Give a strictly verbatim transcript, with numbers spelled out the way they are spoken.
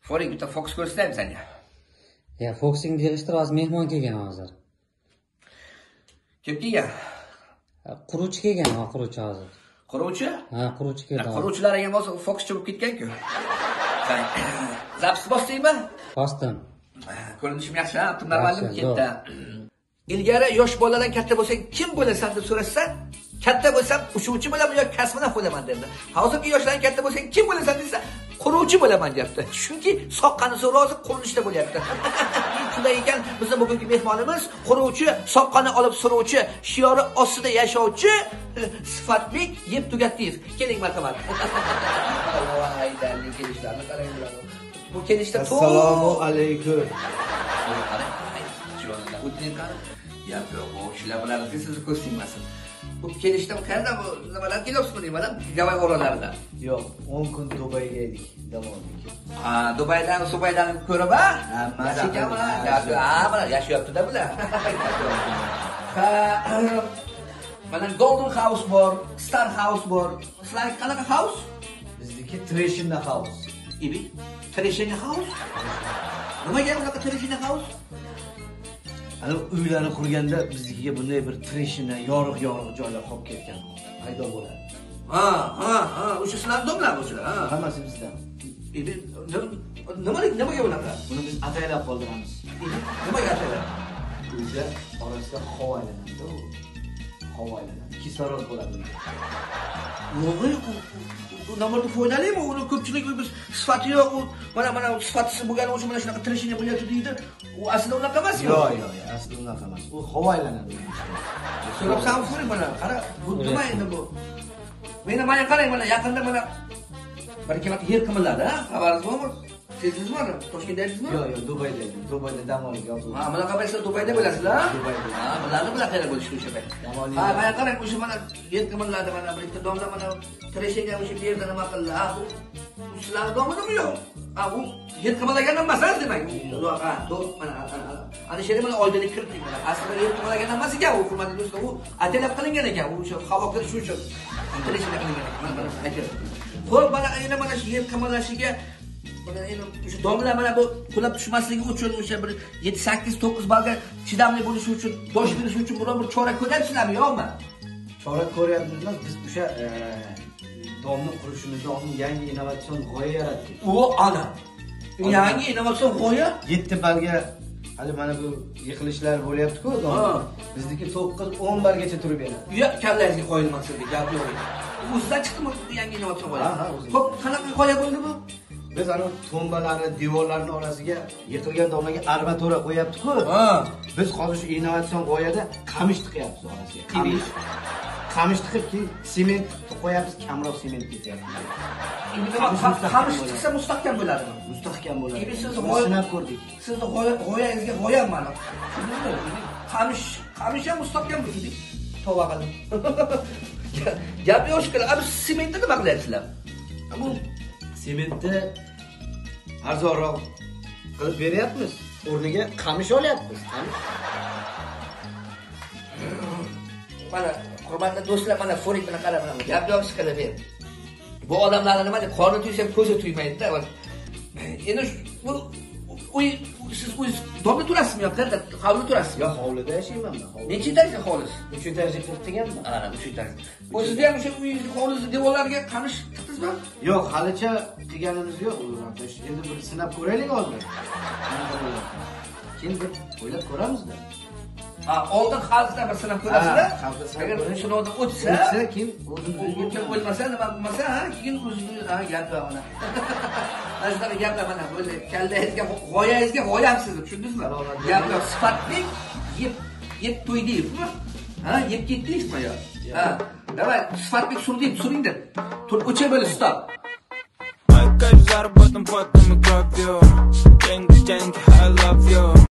Foring bitta fokus ko'rsataymi senga? Ya, fokusingni yig'ishtirib, hozir mehmon kelgan hozir. Kim kelgan? Quruvchi kelgan, ha, quruvchi hozir. Quruvchi? Ha, quruvchi keldi. Quruvchilar ham bo'lsa fokuschi bo'lib ketgan-ku. Zapis bosdingmi? Bosdim. Ko'rinishim yaxshi, ha, normalmi ketdi. Ilgari yosh boladan katta bo'lsang, kim bo'lasan deb so'rashsa, katta bo'lsam uchuvchi bo'laman yoki kosmonavt bo'laman derdi. Hozirgi yoshlardan katta bo'lsang, kim bo'lasan desa, quruvchi bo'laman deyapti. Chunki soqqani so'rozi qurilishda bo'lyapti. Shunday ekan, bizning bugungi mehmonimiz quruvchi, soqqani olib suruvchi, shiori ostida yashovchi Sifatbek yeb tugatdiyev. Keling marhamat. Voy, dalil kelishlarni qaranglar. Bu kelishda to'g'ri. Assalomu alaykum. Ya, bu ishlar bilan sizni ko'z tegmasin. Bu kelishda qayerda bu nimalar kelyapsizmi deyman, Gavay orollarida. Yo'q, o'n kun Dubayga edik, davomiyga. Ha, Dubaydan, Subaydan ko'rib, ha? Hamma ekanmi? Ha, mana yashayapti-da bular. Ha, mana Golden House bor, Star House bor. Sizlar qanaqa house? Bizniki Treshina House. Ibi, Treshina House? Nimaga bunaqa Treshina House? Ana uylarni qurganda biznikiga bunday bir treshina, yorug'-yorug' joylar qolib ketgan. Paydo bo'ladi. Ha, ha, ha, o'sha sizlar domlar o'sha. Ha, hammasi bizdan. Endi nima nimaga bunaqa? Buni biz ataylab qoldiramiz. Nimaga ataylab? Uyda orasida havo aylanadi. Havo aylanadi. Kislorod bo'ladi. Yo'q, bu namozni foydalanmi? Uni ko'pchilik biz sifati yo'q, u mana mana sifatisiz bo'lgani uchun mana shunaqa treshina bo'lyapti deydi. U aslida unaqa emas. Yo'q, yo'q, aslida unaqa emas. U havo aylanadi. So'rab san so'ring mana, qara, bu nima endi bu? Meni mana qarang, mana yaqinda mana bir ikki marta yer qimilladi, ha? Xabaringiz bormi? Sezdingizmi? Toshkentda edingizmi? Yo'q, yo'q, Dubayda edim. Dubayda dam olishga oldim. Ha, bunaqa bo'lsa Dubayda bo'lasizlar? Dubayda. Ha, bularni bular qayerda bo'lishdi o'sha payt? Ha, mana qarang, o'sha mana yer qimilladi, mana bir ikki domla mana treshega o'sha yerda nima qildi? Ha, bu sizlarning domidami yo'q? Ha, bu yer qimallagandan emas demak. Yo'q, ha, to'g'ri, mana ana shu yerga mana oydinlik kiritdik. Aslida yer qimallagandan emas ekan, u hurmatli do'stlar, u atalab qilingan ekan, u o'sha havo kirishi uchun. Treshga qilingan ekan. Mana mana aytib. Xo'p, mana endi mana shu yer qimallashiga mana endi o'sha domlar mana bu qulab tushmasligi uchun o'sha bir yetti sakkiz to'qqiz balga chidamli bo'lishi uchun, dosh berishi uchun biror bir chora ko'ryapsizlarmi, yo'qmi? Chora ko'ryapmizmi? Biz o'sha domni qurishimizda oldin yangi innovatsion g'oya yaratdik. U ana. Yangi innovatsion g'oya yetti balga hali mana bu yiqilishlar bo'lyapti-ku, dom. Bizniki to'qqiz o'n bargacha turib beradi. Yo'q, kallangizga qo'yilmoqchi gap yo'q. O'zidan chiqdimi bu yangi innovatsion g'oya? Xo'p, qanaqa g'oya bo'ldi bu? Biz ana tombalarni, devorlarning orasiga yiqilgan domlarga armatura qo'yapti-ku. Biz hozir shu innovatsion g'oyada qamish tiqyapmiz orasiga. Qamish. Qamish tiqibki, sement qo'yapmiz, kamroq sement ketyapti. Endi qamish tiqsa mustahkam bo'ladimi? Mustahkam bo'ladi. Endi siz sinab ko'rdik. Sizni g'oyangizga g'oyam mana. Qamish, qamish ham mustahkam bo'ladi. Tova qildim. Gap yo'q shekilli. Abi sementni nima qilyapsizlar? Bu sementni arzonroq qilib beryapmiz. O'rniga qamish olyapmiz. Qamish. Mana hurmatli do'stlar, mana foring bilan qarab, mana gap yo'q shekilli ber. Bu odamlarning nima deb qorni tuysa ham ko'zi tuymaydi-da. Endi bu uy siz o'z domda turasizmi yoki qayerda? Hovlida turasizmi? Yo'q, hovlida yashayman men. Necha etajli hovlingiz? uch etajli qilib deganman. Ana, uch etajli. O'zingizda ham o'sha uyingiz hovlingiz devorlariga qamish tiqdingizmi? Yo'q, halicha qilganimiz yo'q. Endi bir sinab ko'raylik hozir. Keyin bir o'ylab ko'ramizda. Ha, oldin xalqda bir sinab ko'rasizda. Agar shundan o'tsa, o'tsa keyin o'zingizga o'lmasa, nima bo'lmasa, ha, keyin o'zingiz ha gaplar mana. Mana gaplar mana o'zi kaldangizga, g'oyangizga g'oyamsiz, tushundingizmi? Gaplar Sifatbek yeb yeb to'ydingizmi? Ha, yeb ketdingizmi yo? Ha, davay Sifatbek surding, suringda. Tur o'cha bo'lib stop. Кайф заработан, потом и кровью. Деньги, деньги, I love you.